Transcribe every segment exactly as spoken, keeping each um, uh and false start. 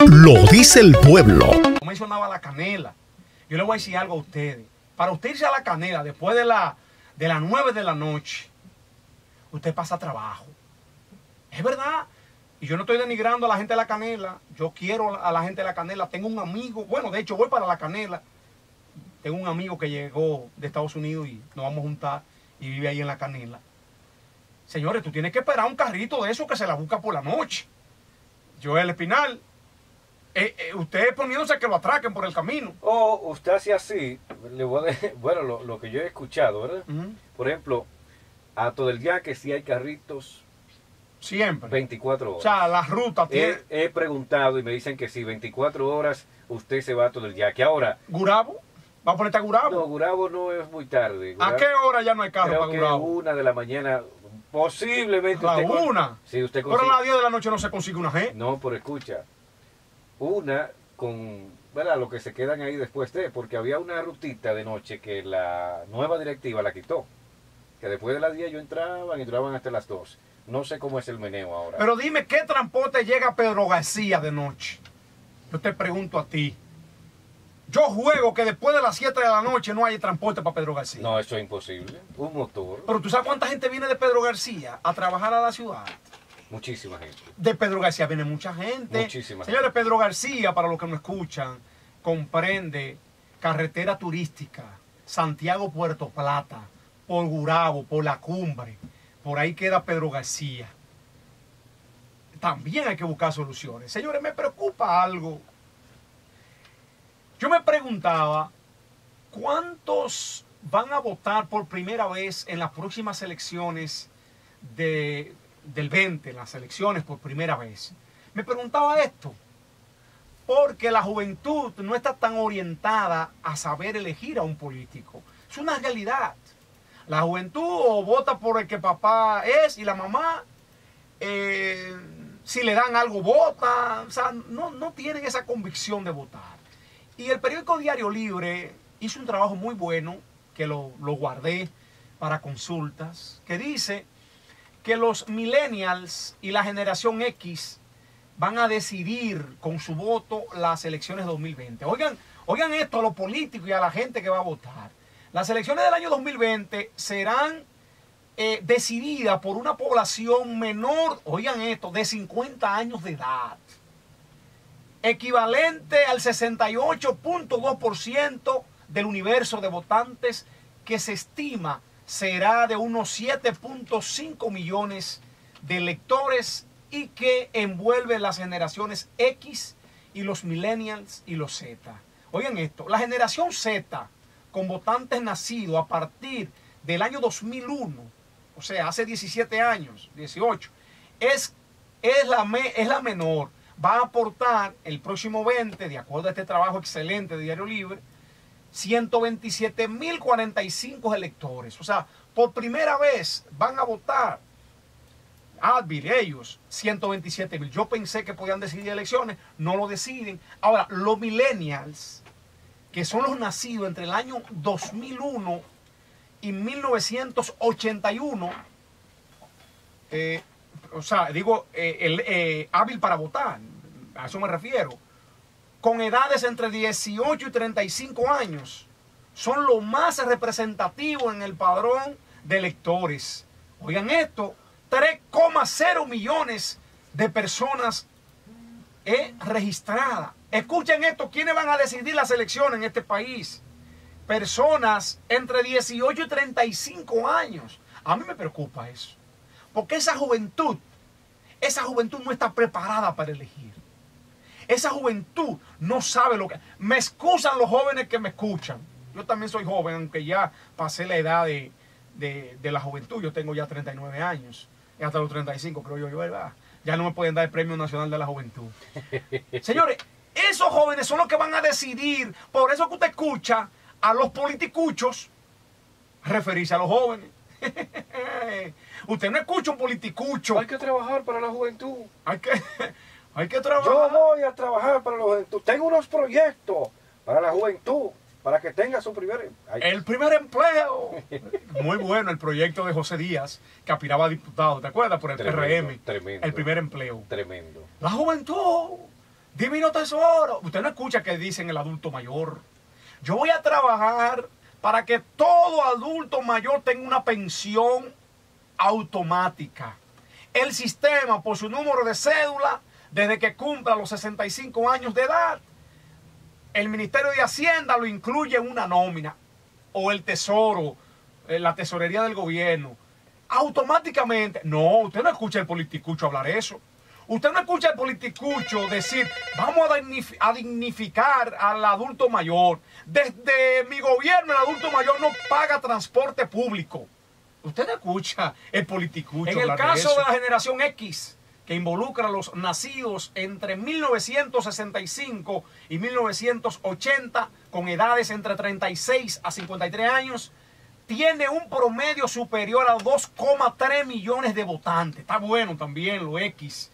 Lo dice el pueblo. Yo mencionaba la canela. Yo le voy a decir algo a ustedes. Para usted irse a la canela después de, la, de las nueve de la noche, usted pasa trabajo. Es verdad. Y yo no estoy denigrando a la gente de la canela. Yo quiero a la gente de la canela. Tengo un amigo. Bueno, de hecho voy para la canela. Tengo un amigo que llegó de Estados Unidos y nos vamos a juntar y vive ahí en la canela. Señores, tú tienes que esperar un carrito de eso que se la busca por la noche. Joel Espinal, eh, eh, usted poniéndose que lo atraquen por el camino. O usted hace así, le voy a decir, bueno, lo, lo que yo he escuchado, ¿verdad? Uh-huh. Por ejemplo, a todo el día que sí hay carritos. Siempre. veinticuatro horas. O sea, la ruta tiene... He, he preguntado y me dicen que sí, veinticuatro horas usted se va todo el día. Que ahora... ¿Gurabo? ¿Va a ponerte a Gurabo? No, Gurabo no es muy tarde. Gurabo, ¿A qué hora ya no hay carro creo para que Gurabo? una de la mañana, posiblemente. ¿La usted con- una? Sí, usted Pero a consigue- las diez de la noche no se consigue una G. No, pero escucha, una con, ¿verdad? Lo que se quedan ahí después de, porque había una rutita de noche que la nueva directiva la quitó, que después de las diez yo entraban y entraban hasta las dos. No sé cómo es el meneo ahora. Pero dime, ¿qué transporte llega a Pedro García de noche? Yo te pregunto a ti. Yo juego que después de las siete de la noche no hay transporte para Pedro García. No, eso es imposible. Un motor, Pero ¿tú sabes cuánta gente viene de Pedro García a trabajar a la ciudad? muchísima gente. De Pedro García viene mucha gente. Muchísima Señores, Pedro García, para los que no escuchan, comprende carretera turística, Santiago-Puerto Plata, por Gurabo, por La Cumbre. Por ahí queda Pedro García. También hay que buscar soluciones. Señores, me preocupa algo. Yo me preguntaba, ¿cuántos van a votar por primera vez en las próximas elecciones de, del veinte, en las elecciones por primera vez? Me preguntaba esto, porque la juventud no está tan orientada a saber elegir a un político. Es una realidad. La juventud o vota por el que papá es y la mamá, eh, si le dan algo, vota. O sea, no, no tienen esa convicción de votar. Y el periódico Diario Libre hizo un trabajo muy bueno, que lo, lo guardé para consultas, que dice que los millennials y la generación X van a decidir con su voto las elecciones dos mil veinte. Oigan, oigan esto a los políticos y a la gente que va a votar. Las elecciones del año dos mil veinte serán eh, decididas por una población menor, oigan esto, de cincuenta años de edad. Equivalente al sesenta y ocho punto dos por ciento del universo de votantes, que se estima será de unos siete punto cinco millones de electores y que envuelve las generaciones X y los millennials y los Z. Oigan esto, la generación Z, con votantes nacidos a partir del año dos mil uno, o sea, hace diecisiete años, dieciocho, es, es, la, me, es la menor. Va a aportar el próximo veinte, de acuerdo a este trabajo excelente de Diario Libre, ciento veintisiete mil cuarenta y cinco electores. O sea, por primera vez van a votar. Advil, ellos, ciento veintisiete mil. Yo pensé que podían decidir elecciones, no lo deciden. Ahora, los millennials, que son los nacidos entre el año dos mil uno y mil novecientos ochenta y uno, eh, o sea, digo, eh, el, eh, hábil para votar, a eso me refiero, con edades entre dieciocho y treinta y cinco años, son los más representativos en el padrón de electores. Oigan esto, tres coma cero millones de personas eh, registradas. Escuchen esto, ¿quiénes van a decidir las elecciones en este país? Personas entre dieciocho y treinta y cinco años. A mí me preocupa eso. Porque esa juventud, esa juventud no está preparada para elegir. Esa juventud no sabe lo que... Me excusan los jóvenes que me escuchan. Yo también soy joven, aunque ya pasé la edad de, de, de la juventud. Yo tengo ya treinta y nueve años. Y hasta los treinta y cinco, creo yo, yo ¿verdad? Ya no me pueden dar el Premio Nacional de la Juventud. Señores, esos jóvenes son los que van a decidir. Por eso que usted escucha a los politicuchos referirse a los jóvenes. Usted no escucha un politicucho. Hay que trabajar para la juventud. Hay que, hay que trabajar. Yo voy a trabajar para la juventud. Tengo unos proyectos para la juventud, para que tenga su primer... Ay. El primer empleo. Muy bueno el proyecto de José Díaz, que aspiraba a diputado, ¿te acuerdas? Por el Tremendo, P R M. tremendo. El primer empleo. Tremendo. La juventud. Divino tesoro. Usted no escucha que dicen el adulto mayor. Yo voy a trabajar para que todo adulto mayor tenga una pensión automática. El sistema, por su número de cédula, desde que cumpla los sesenta y cinco años de edad, el Ministerio de Hacienda lo incluye en una nómina, o el Tesoro, la tesorería del gobierno. Automáticamente. No, usted no escucha al politicucho hablar eso. Usted no escucha al politicucho decir, vamos a, dignif a dignificar al adulto mayor. Desde mi gobierno el adulto mayor no paga transporte público. Usted no escucha el politicucho En el hablar caso de, eso. de la generación X, que involucra a los nacidos entre mil novecientos sesenta y cinco y mil novecientos ochenta, con edades entre treinta y seis a cincuenta y tres años, tiene un promedio superior a dos coma tres millones de votantes. Está bueno también lo X.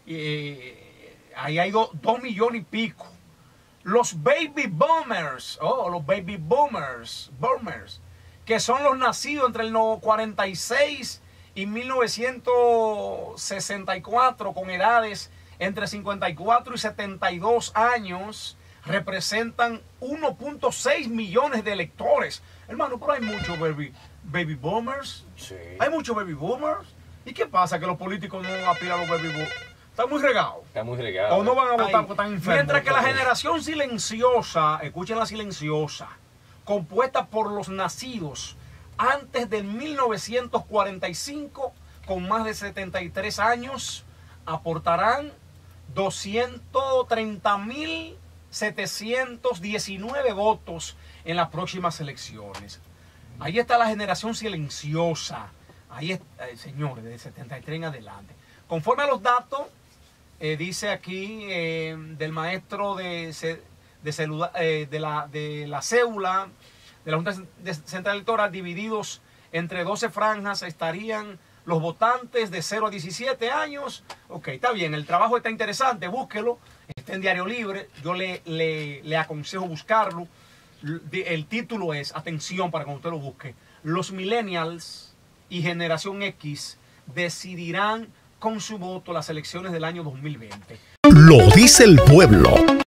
Eh, ahí hay do, dos millones y pico. Los baby boomers, oh, los baby boomers, boomers, que son los nacidos entre el cuarenta y seis y mil novecientos sesenta y cuatro, con edades entre cincuenta y cuatro y setenta y dos años, representan uno punto seis millones de electores. Hermano, pero hay muchos baby, baby boomers. Sí. Hay muchos baby boomers. ¿Y qué pasa? Que los políticos no aspiran a los baby boomers. Están muy regados. Está muy regado. O no van a votar Ay, porque están enfermos. Mientras que la generación silenciosa, escuchen la silenciosa, compuesta por los nacidos antes del mil novecientos cuarenta y cinco, con más de setenta y tres años, aportarán doscientos treinta mil setecientos diecinueve votos en las próximas elecciones. Ahí está la generación silenciosa. Ahí está, eh, señores, de setenta y tres en adelante. Conforme a los datos, eh, dice aquí eh, del maestro de, de, celula, eh, de, la, de la cédula de la Junta Central Electoral, divididos entre doce franjas, estarían los votantes de cero a diecisiete años. Ok, está bien, el trabajo está interesante, búsquelo, está en Diario Libre, yo le, le, le aconsejo buscarlo. El título es, atención para cuando usted lo busque, los millennials y generación X decidirán con su voto las elecciones del año dos mil veinte. Lo dice el pueblo.